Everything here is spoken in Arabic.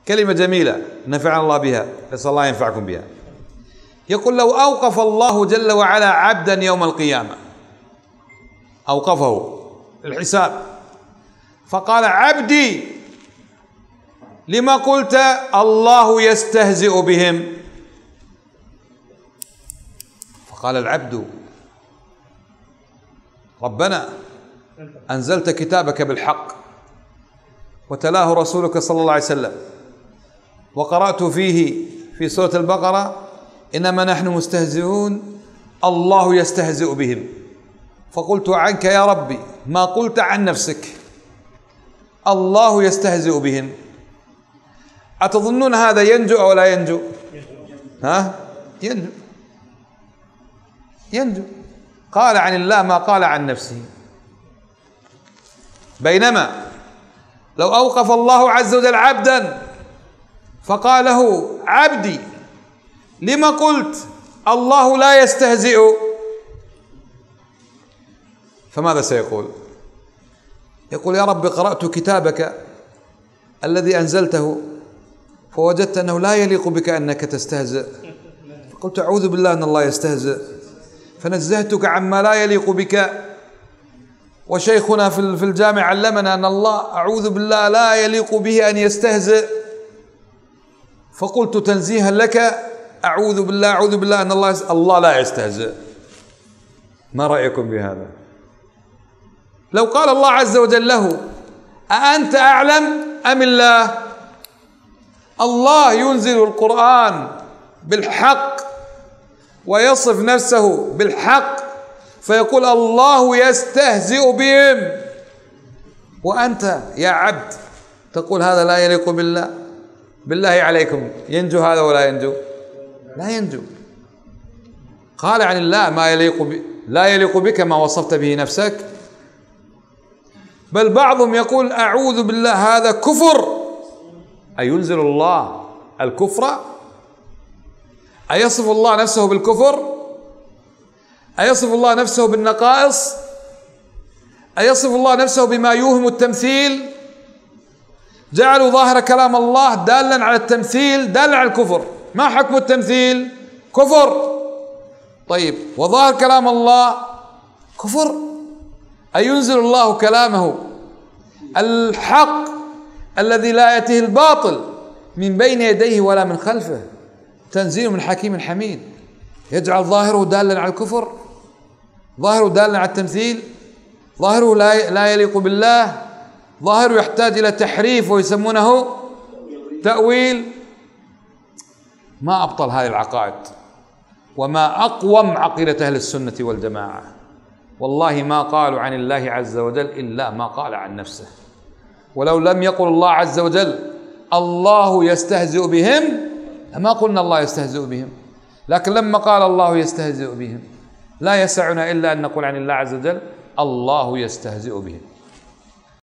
كلمة جميلة نفعنا الله بها، نسأل الله ينفعكم بها. يقول: لو أوقف الله جل وعلا عبدا يوم القيامة، أوقفه الحساب، فقال: عبدي لما قلت الله يستهزئ بهم؟ فقال العبد: ربنا أنزلت كتابك بالحق وتلاه رسولك صلى الله عليه وسلم، وقرأت فيه في سورة البقرة: إنما نحن مستهزئون الله يستهزئ بهم، فقلت عنك يا ربي ما قلت عن نفسك، الله يستهزئ بهم. أتظنون هذا ينجو أو لا ينجو؟ ها؟ ينجو، ينجو. قال عن الله ما قال عن نفسه. بينما لو أوقف الله عز وجل عبدا فقال له: عبدي لما قلت الله لا يستهزئ؟ فماذا سيقول؟ يقول: يا رب قرأت كتابك الذي أنزلته فوجدت أنه لا يليق بك أنك تستهزئ، فقلت أعوذ بالله أن الله يستهزئ، فنزهتك عما لا يليق بك. وشيخنا في الجامع علمنا أن الله أعوذ بالله لا يليق به أن يستهزئ، فقلت تنزيها لك أعوذ بالله أن الله لا يستهزئ. ما رأيكم بهذا؟ لو قال الله عز وجل له: أأنت أعلم أم الله؟ الله ينزل القرآن بالحق ويصف نفسه بالحق، فيقول الله يستهزئ بهم، وأنت يا عبد تقول هذا لا يليق بالله. بالله عليكم ينجو هذا ولا ينجو؟ لا ينجو. قال عن الله ما لا يليق بك ما وصفت به نفسك. بل بعضهم يقول أعوذ بالله هذا كفر. أينزل الله الكفر؟ أيصف الله نفسه بالكفر؟ أيصف الله نفسه بالنقائص؟ أيصف الله نفسه بما يوهم التمثيل؟ جعلوا ظاهر كلام الله دالا على التمثيل دالا على الكفر. ما حكم التمثيل؟ كفر. طيب وظاهر كلام الله كفر. أينزل الله كلامه الحق الذي لا يأتيه الباطل من بين يديه ولا من خلفه، تنزيل من حكيم حميد، يجعل ظاهره دالا على الكفر، ظاهره دالا على التمثيل، ظاهره لا يليق بالله، ظاهره يحتاج إلى تحريف ويسمونه تأويل. ما أبطل هذه العقائد وما أقوم عقيدة أهل السنة والجماعة. والله ما قالوا عن الله عز وجل إلا ما قال عن نفسه. ولو لم يقل الله عز وجل الله يستهزئ بهم لما قلنا الله يستهزئ بهم، لكن لما قال الله يستهزئ بهم لا يسعنا إلا أن نقول عن الله عز وجل الله يستهزئ بهم.